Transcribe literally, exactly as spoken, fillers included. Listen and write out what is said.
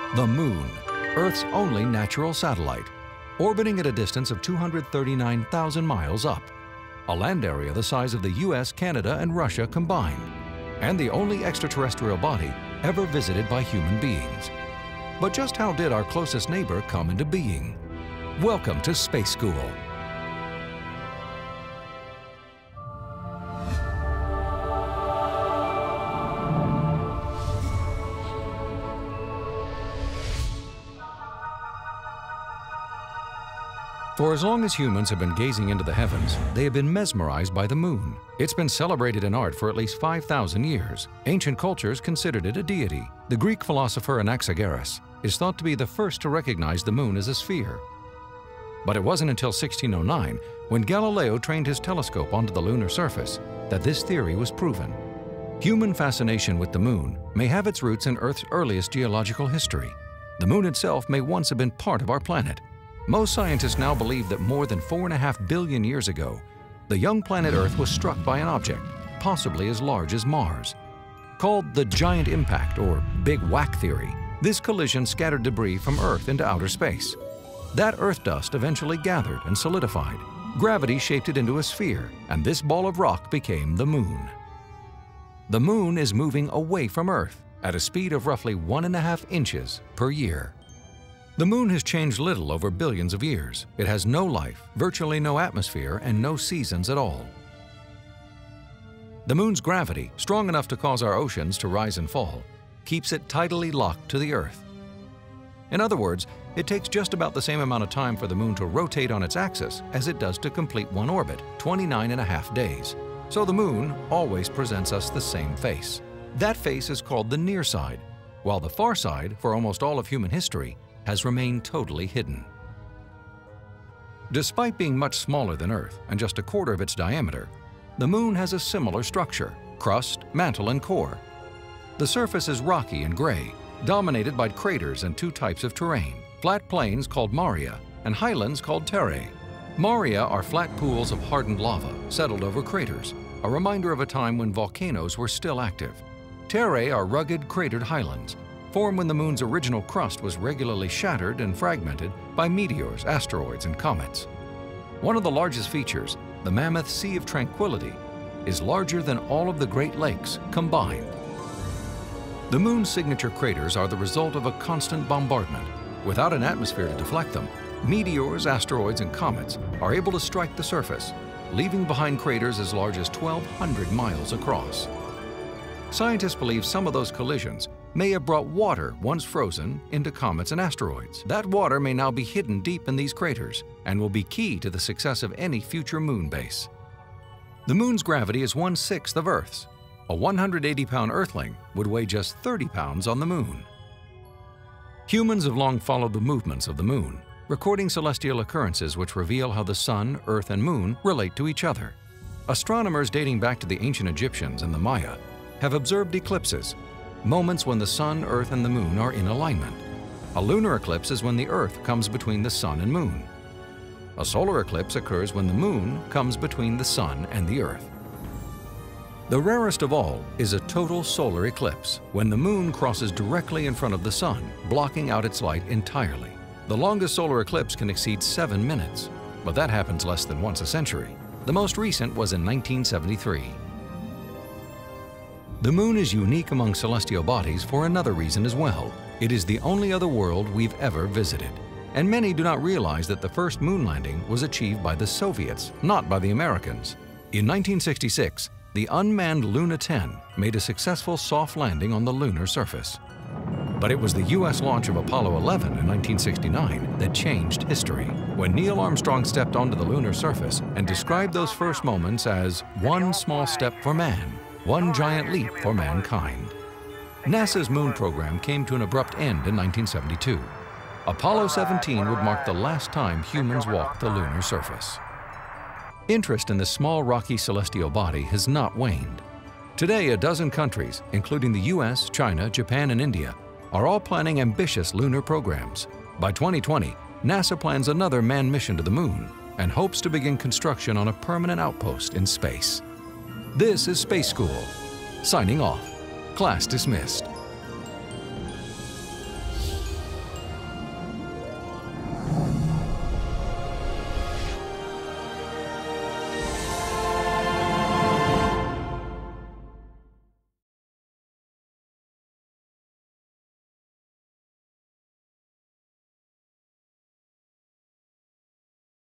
The Moon, Earth's only natural satellite, orbiting at a distance of two hundred thirty-nine thousand miles up, a land area the size of the U S, Canada, and Russia combined, and the only extraterrestrial body ever visited by human beings. But just how did our closest neighbor come into being? Welcome to Space School. For as long as humans have been gazing into the heavens, they have been mesmerized by the moon. It's been celebrated in art for at least five thousand years. Ancient cultures considered it a deity. The Greek philosopher Anaxagoras is thought to be the first to recognize the moon as a sphere. But it wasn't until sixteen oh nine, when Galileo trained his telescope onto the lunar surface, that this theory was proven. Human fascination with the moon may have its roots in Earth's earliest geological history. The moon itself may once have been part of our planet. Most scientists now believe that more than four and a half billion years ago, the young planet Earth was struck by an object, possibly as large as Mars. Called the Giant Impact or Big Whack theory, this collision scattered debris from Earth into outer space. That Earth dust eventually gathered and solidified. Gravity shaped it into a sphere, and this ball of rock became the moon. The moon is moving away from Earth at a speed of roughly one and a half inches per year. The moon has changed little over billions of years. It has no life, virtually no atmosphere, and no seasons at all. The moon's gravity, strong enough to cause our oceans to rise and fall, keeps it tidally locked to the Earth. In other words, it takes just about the same amount of time for the moon to rotate on its axis as it does to complete one orbit, twenty-nine and a half days. So the moon always presents us the same face. That face is called the near side, while the far side, for almost all of human history, has remained totally hidden. Despite being much smaller than Earth and just a quarter of its diameter, the moon has a similar structure: crust, mantle, and core. The surface is rocky and gray, dominated by craters and two types of terrain: flat plains called maria and highlands called terrae. Maria are flat pools of hardened lava settled over craters, a reminder of a time when volcanoes were still active. Terrae are rugged, cratered highlands, formed when the moon's original crust was regularly shattered and fragmented by meteors, asteroids, and comets. One of the largest features, the Mammoth Sea of Tranquility, is larger than all of the Great Lakes combined. The moon's signature craters are the result of a constant bombardment. Without an atmosphere to deflect them, meteors, asteroids, and comets are able to strike the surface, leaving behind craters as large as twelve hundred miles across. Scientists believe some of those collisions may have brought water, once frozen, into comets and asteroids. That water may now be hidden deep in these craters and will be key to the success of any future moon base. The moon's gravity is one-sixth of Earth's. A one hundred eighty pound Earthling would weigh just thirty pounds on the moon. Humans have long followed the movements of the moon, recording celestial occurrences which reveal how the sun, Earth, and moon relate to each other. Astronomers dating back to the ancient Egyptians and the Maya have observed eclipses, moments when the sun, Earth, and the moon are in alignment. A lunar eclipse is when the Earth comes between the sun and moon. A solar eclipse occurs when the moon comes between the sun and the Earth. The rarest of all is a total solar eclipse, when the moon crosses directly in front of the sun, blocking out its light entirely. The longest solar eclipse can exceed seven minutes, but that happens less than once a century. The most recent was in nineteen seventy-three. The moon is unique among celestial bodies for another reason as well. It is the only other world we've ever visited. And many do not realize that the first moon landing was achieved by the Soviets, not by the Americans. In nineteen sixty-six, the unmanned Luna ten made a successful soft landing on the lunar surface. But it was the U S launch of Apollo eleven in nineteen sixty-nine that changed history, when Neil Armstrong stepped onto the lunar surface and described those first moments as one small step for man, one giant leap for mankind. NASA's moon program came to an abrupt end in nineteen seventy-two. Apollo seventeen would mark the last time humans walked the lunar surface. Interest in this small rocky celestial body has not waned. Today, a dozen countries, including the U S, China, Japan, and India, are all planning ambitious lunar programs. By twenty twenty, NASA plans another manned mission to the moon and hopes to begin construction on a permanent outpost in space. This is Space School. Signing off. Class dismissed.